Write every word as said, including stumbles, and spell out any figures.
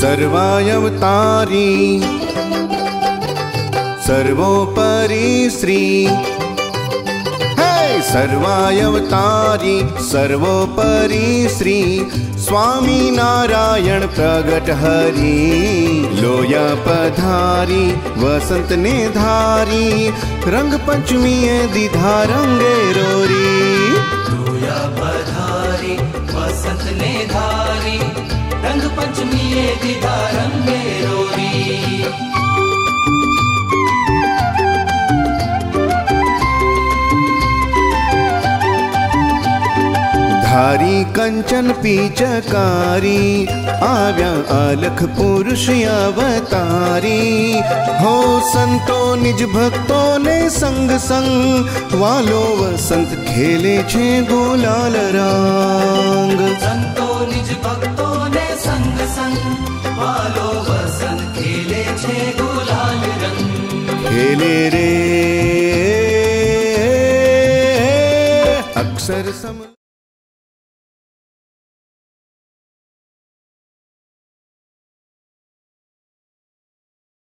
सर्वायवतारी सर्वोपरि श्री, हे सर्वायवतारी सर्वोपरि श्री स्वामी नारायण प्रगट हरि। लोया पधारी वसंत ने धारी रंग पंचमी दीधा रंगे रोरी। लोया पधारी वसंत ने धारी रंग पंचमी दीधा रंगे रोरी। धारी कंचन पीचकारी आव्या अलख पुरुष अवतारी। हो संतो निज भक्तो ने संग संग वालो वसंत खेले छे गुलाल रंग। संतो निज भक्तो ने संग संग वालो वसंत खेले छे गुलाल रंग। खेले रे अक्षर सम